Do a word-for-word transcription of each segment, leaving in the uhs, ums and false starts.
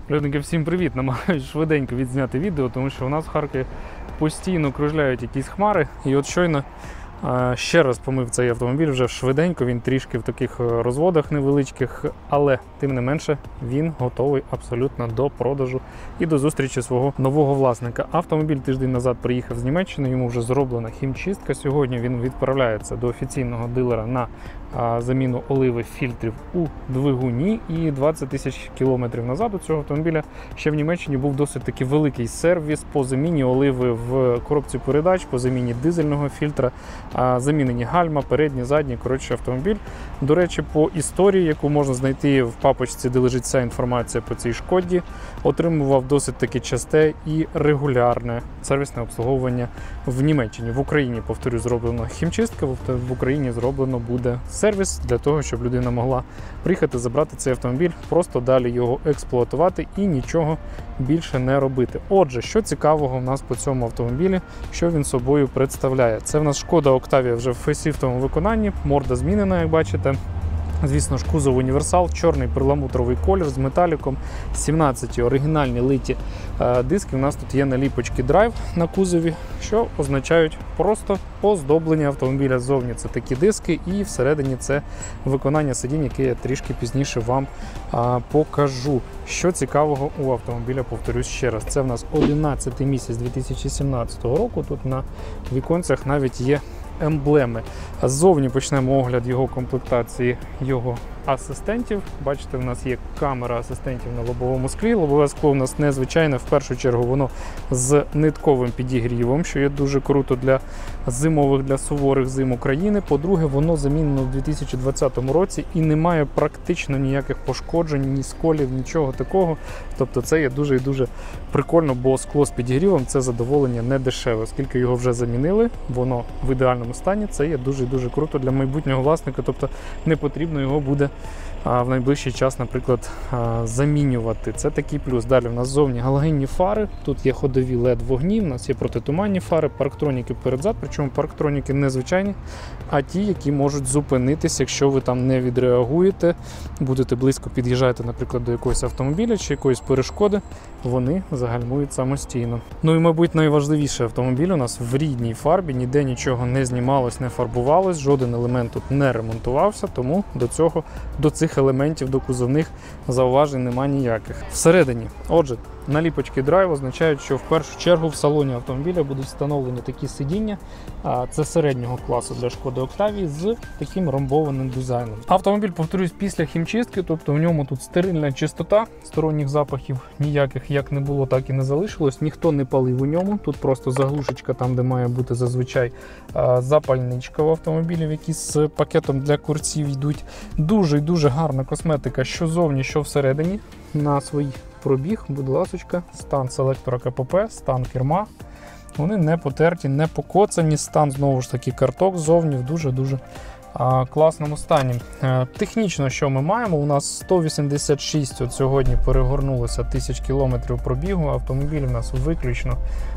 Людники, всім привіт! Намагаюсь швиденько відзняти відео, тому що у нас в Харкові постійно кружляють якісь хмари. І от щойно а, ще раз помив цей автомобіль вже швиденько, він трішки в таких розводах невеличких, але тим не менше він готовий абсолютно до продажу і до зустрічі свого нового власника. Автомобіль тиждень назад приїхав з Німеччини, йому вже зроблена хімчистка. Сьогодні він відправляється до офіційного дилера на а, заміну оливи фільтрів у двигуні, і двадцять тисяч кілометрів назад у цього автомобіля ще в Німеччині був досить таки великий сервіс по заміні оливи в коробці передач, по заміні дизельного фільтра, а, замінені гальма, передні, задні, коротше автомобіль. До речі, по історії, яку можна знайти в папочці, де лежить вся інформація по цій Шкоді, отримував досить таки часте і регулярне сервісне обслуговування в Німеччині. В Україні, повторю, зроблено хімчистка, в Україні зроблено буде сервіс для того, щоб людина могла приїхати, забрати цей автомобіль, просто далі його експлуатувати і нічого більше не робити. Отже, що цікавого в нас по цьому автомобілі, що він собою представляє? Це в нас Шкода Октавія вже в фейсліфтовому виконанні, морда змінена, як бачите. Звісно ж, кузов універсал, чорний перламутровий колір з металіком, сімнадцять оригінальні литі е, диски. У нас тут є наліпочки драйв на кузові, що означають просто оздоблення автомобіля ззовні. Це такі диски, і всередині це виконання сидінь, яке я трішки пізніше вам е, покажу. Що цікавого у автомобіля, повторюсь ще раз. Це в нас одинадцятий місяць дві тисячі сімнадцятого року. Тут на віконцях навіть є емблеми. Ззовні почнемо огляд його комплектації, його асистентів. Бачите, в нас є камера асистентів на лобовому склі. Лобове скло у нас незвичайне. В першу чергу воно з нитковим підігрівом, що є дуже круто для зимових, для суворих зим України. По-друге, воно замінено в дві тисячі двадцятому році і не має практично ніяких пошкоджень, ні сколів, нічого такого. Тобто це є дуже і дуже прикольно, бо скло з підігрівом – це задоволення не дешеве. Оскільки його вже замінили, воно в ідеальному стані, це є дуже і дуже круто для майбутнього власника. Тобто не потрібно його буде в найближчий час, наприклад, замінювати. Це такий плюс. Далі в нас ззовні галогенні фари, тут є ходові лед вогні, в нас є протитуманні фари, парктроніки перед-зад, причому парктроніки не звичайні, а ті, які можуть зупинитися, якщо ви там не відреагуєте, будете близько під'їжджати, наприклад, до якогось автомобіля чи якоїсь перешкоди, вони загальмують самостійно. Ну і, мабуть, найважливіше, автомобіль у нас в рідній фарбі, ніде нічого не знімалось, не фарбувалось, жоден елемент тут не ремонтувався, тому до цього, до цих елементів, до кузовних зауважень нема ніяких. Всередині, отже, наліпочки драйв означають, що в першу чергу в салоні автомобіля будуть встановлені такі сидіння, це середнього класу для Шкоди Октавії з таким ромбованим дизайном. Автомобіль, повторюсь, після хімчистки, тобто в ньому тут стерильна чистота, сторонніх запахів ніяких як не було, так і не залишилось, ніхто не палив у ньому, тут просто заглушечка там, де має бути зазвичай запальничка в автомобілі, які з пакетом для курців йдуть. Дуже і дуже гарна косметика, що зовні, що всередині. На свій пробіг, будь ласочка, стан селектора КПП, стан керма. Вони не потерті, не покоцані, стан, знову ж таки, карток ззовні в дуже-дуже класному стані. Технічно, що ми маємо? У нас сто вісімдесят шість от сьогодні перегорнулося тисяч кілометрів пробігу. Автомобіль у нас виключно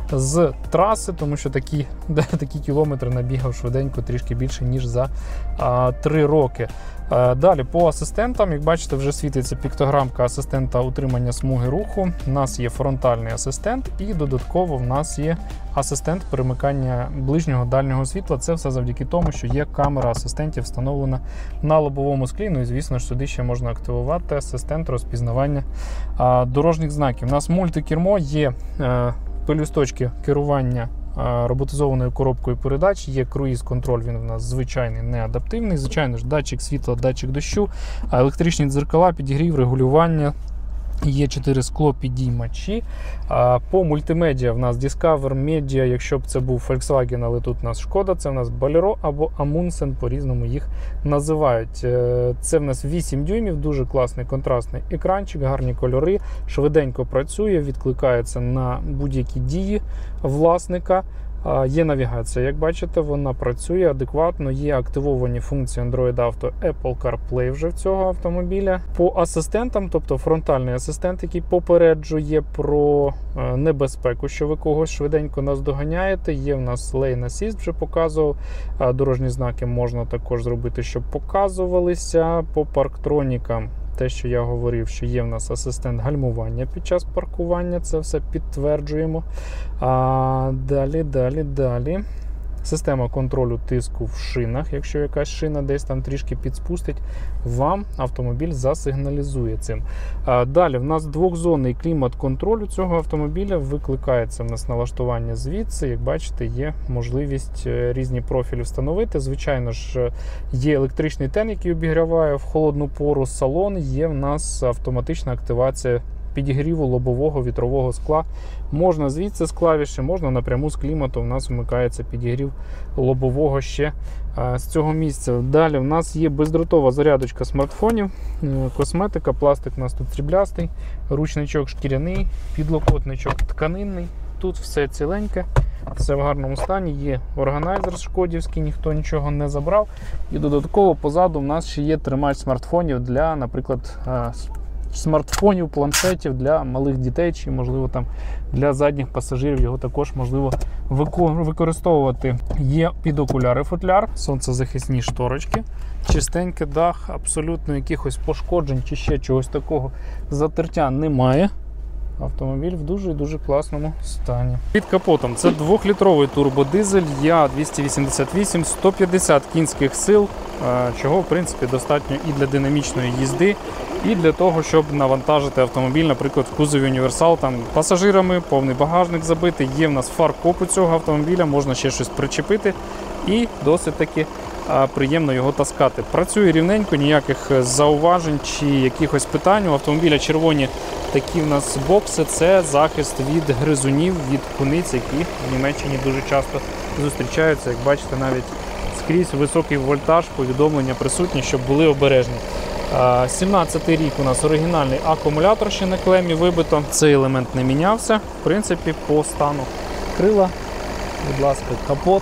з траси, тому що такі, такі кілометри набігав швиденько, трішки більше, ніж за а, три роки. А, далі, по асистентам, як бачите, вже світиться піктограмка асистента утримання смуги руху. У нас є фронтальний асистент і додатково в нас є асистент перемикання ближнього дальнього світла. Це все завдяки тому, що є камера асистентів встановлена на лобовому склі. Ну і, звісно ж, сюди ще можна активувати асистент розпізнавання а, дорожніх знаків. У нас мультикермо, є а, пелюсточки керування роботизованою коробкою передач, є круїз-контроль, він у нас звичайний, не адаптивний. Звичайно ж, датчик світла, датчик дощу, електричні дзеркала, підігрів, регулювання. Є чотири склопідіймачі. По мультимедіа в нас Discover Media, якщо б це був Volkswagen, але тут у нас Шкода, це в нас Bolero або Amundsen, по-різному їх називають. Це в нас вісім дюймів, дуже класний контрастний екранчик, гарні кольори, швиденько працює, відкликається на будь-які дії власника. Є навігація, як бачите, вона працює адекватно, є активовані функції Android Auto, Apple CarPlay вже в цього автомобіля. По асистентам, тобто фронтальний асистент, який попереджує про небезпеку, що ви когось швиденько наздоганяєте. Є в нас Lane Assist, вже показував, дорожні знаки можна також зробити, щоб показувалися. По парктронікам те, що я говорив, що є в нас асистент гальмування під час паркування, це все підтверджуємо. А далі, далі, далі. Система контролю тиску в шинах. Якщо якась шина десь там трішки підспустить, вам автомобіль засигналізує цим. А далі в нас двохзонний клімат-контроль у цього автомобіля. Викликається в нас налаштування звідси. Як бачите, є можливість різні профілі встановити. Звичайно ж, є електричний тен, який обігріває в холодну пору салон. Є в нас автоматична активація підігріву лобового вітрового скла. Можна звідси з клавіші, можна напряму з клімату. У нас вмикається підігрів лобового ще а, з цього місця. Далі в нас є бездротова зарядочка смартфонів, косметика, пластик у нас тут сріблястий, ручничок шкіряний, підлокотничок тканинний. Тут все ціленьке, все в гарному стані. Є органайзер шкодівський, ніхто нічого не забрав. І додатково позаду в нас ще є тримач смартфонів для, наприклад, смартфонів, планшетів для малих дітей, чи, можливо, там для задніх пасажирів його також можливо використовувати. Є під окуляри футляр, сонцезахисні шторочки, чистенький дах, абсолютно якихось пошкоджень чи ще чогось такого затертя немає. Автомобіль в дуже-дуже класному стані. Під капотом це двохлітровий турбодизель Я двісті вісімдесят вісім, сто п'ятдесят кінських сил, чого в принципі достатньо і для динамічної їзди, і для того, щоб навантажити автомобіль, наприклад, в кузові універсал, там пасажирами, повний багажник забитий. Є в нас фаркоп у цього автомобіля, можна ще щось причепити і досить таки приємно його таскати. Працює рівненько, ніяких зауважень чи якихось питань. У автомобіля червоні такі в нас бокси, це захист від гризунів, від куниць, які в Німеччині дуже часто зустрічаються. Як бачите, навіть скрізь високий вольтаж, повідомлення присутні, щоб були обережні. сімнадцятий рік у нас оригінальний акумулятор ще на клемі вибито. Цей елемент не мінявся. В принципі, по стану крила, будь ласка, капот.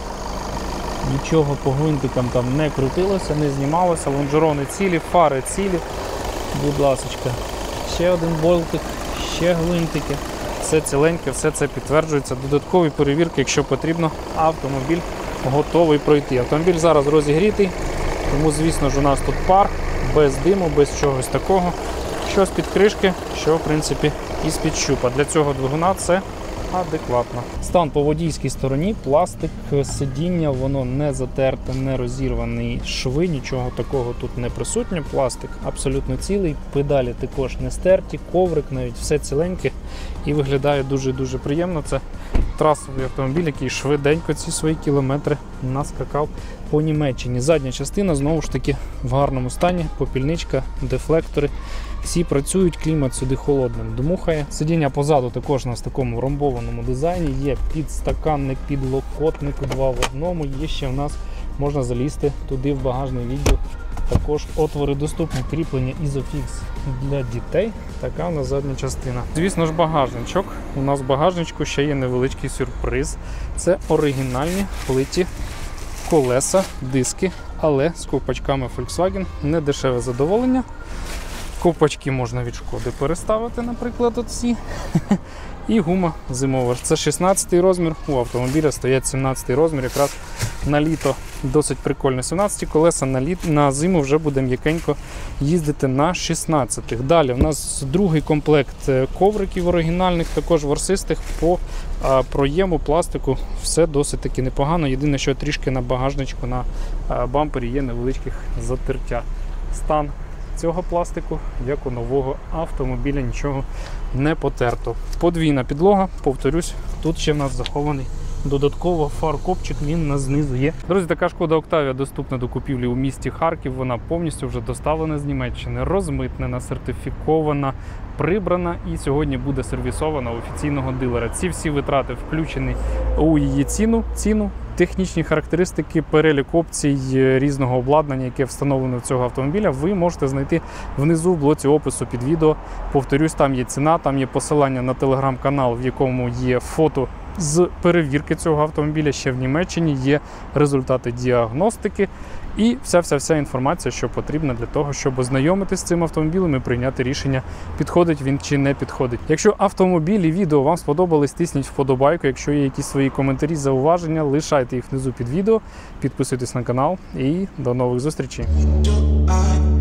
Нічого по гвинтикам там не крутилося, не знімалося. Лонжерони цілі, фари цілі. Будь ласочка, ще один болтик, ще гвинтики. Все ціленьке, все це підтверджується. Додаткові перевірки, якщо потрібно, автомобіль готовий пройти. Автомобіль зараз розігрітий, тому, звісно ж, у нас тут пар, без диму, без чогось такого. Що з-під кришки, що, в принципі, і з-під щупа. Для цього двигуна це адекватно. Стан по водійській стороні, пластик, сидіння, воно не затерте, не розірваний шви, нічого такого тут не присутнє. Пластик абсолютно цілий, педалі також не стерті, коврик навіть, все ціленьке і виглядає дуже-дуже приємно. Це трасовий автомобіль, який швиденько ці свої кілометри наскакав по Німеччині. Задня частина, знову ж таки, в гарному стані, попільничка, дефлектори. Всі працюють, клімат сюди холодним дмухає. Сидіння позаду також у нас в такому ромбованому дизайні. Є підстаканник, підлокотник, два в одному. Є ще в нас, можна залізти туди в багажний відділ. Також отвори доступні, кріплення Isofix для дітей. Така у нас задня частина. Звісно ж, багажничок. У нас в багажничку ще є невеличкий сюрприз. Це оригінальні плиті колеса, диски, але з ковпачками Volkswagen. Не дешеве задоволення. Ковпачки можна від Шкоди переставити, наприклад, оці. І гума зимова. Це шістнадцятий розмір, у автомобіля стоять сімнадцятий розмір, якраз на літо досить прикольно. сімнадцяті колеса на, літ, на зиму вже буде м'якенько їздити на шістнадцятих. Далі у нас другий комплект ковриків оригінальних, також ворсистих, по а, проєму пластику все досить таки непогано. Єдине, що трішки на багажничку, на а, бампері є невеличких затертя. Стан цього пластику, як у нового автомобіля, нічого не потерто. Подвійна підлога, повторюсь, тут ще в нас захований додатково фаркопчик, він на знизу є. Друзі, така Шкода Октавія доступна до купівлі у місті Харків. Вона повністю вже доставлена з Німеччини, розмитнена, сертифікована, прибрана і сьогодні буде сервісована у офіційного дилера. Ці всі витрати включені у її ціну, ціну, технічні характеристики, перелік опцій різного обладнання, яке встановлено в цього автомобіля, ви можете знайти внизу в блоці опису під відео. Повторюсь, там є ціна, там є посилання на телеграм-канал, в якому є фото з перевірки цього автомобіля ще в Німеччині, є результати діагностики і вся-вся-вся інформація, що потрібна для того, щоб ознайомитися з цим автомобілем і прийняти рішення, підходить він чи не підходить. Якщо автомобіль і відео вам сподобались, тисніть вподобайку. Якщо є якісь свої коментарі, зауваження, лишайте їх внизу під відео, підписуйтесь на канал і до нових зустрічей.